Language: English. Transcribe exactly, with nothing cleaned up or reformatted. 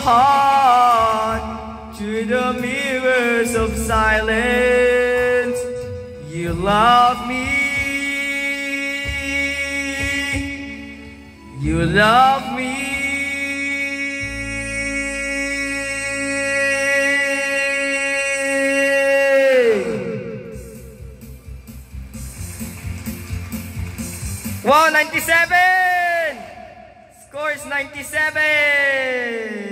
heart through the mirrors of silence. You love me. You love me. Wow, ninety-seven! Score is ninety-seven!